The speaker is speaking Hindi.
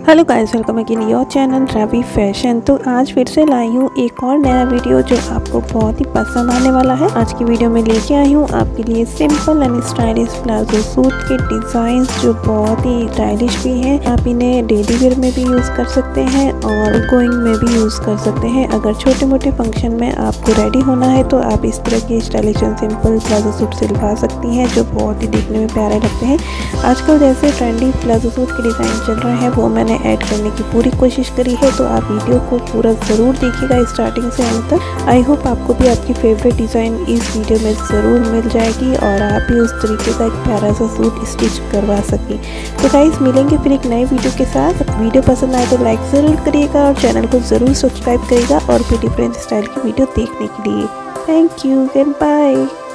Hello guys, welcome back in your channel Ravi fashion. तो आज फिर से लाई हूँ एक और नया वीडियो जो आपको बहुत ही पसंद आने वाला है। आज की वीडियो में लेके आई हूँ आपके लिए simple and stylish palazzo suit के डिजाइन जो बहुत ही स्टाइलिश भी हैं। आप इन्हें डेली वेयर में भी यूज़ कर सकते हैं और गोइंग में भी यूज़ कर सकते हैं। अगर छोटे मोटे फंक्शन में आपको रेडी होना है तो आप इस तरह के stylish and simple palazzo suit सिलवा सकती हैं जो बहुत ही दिखने में प्यारे लगते हैं। आजकल जैसे ट्रेंडी प्लाजो सूट के डिज़ाइन चल रहे हैं वो मैंने ऐड करने की पूरी कोशिश करी है, तो आप वीडियो को पूरा ज़रूर देखिएगा स्टार्टिंग से अंत तक। आई होप आपको भी आपकी फेवरेट डिज़ाइन इस वीडियो में ज़रूर मिल जाएगी और आप भी उस तरीके का एक प्यारा सा सूट स्टिच करवा सकें। तो गाइस, मिलेंगे फिर एक नए वीडियो के साथ। वीडियो पसंद आए तो लाइक ज़रूर करिएगा और चैनल को ज़रूर सब्सक्राइब करिएगा और भी डिफरेंट स्टाइल की वीडियो देखने के लिए। Thank you and bye.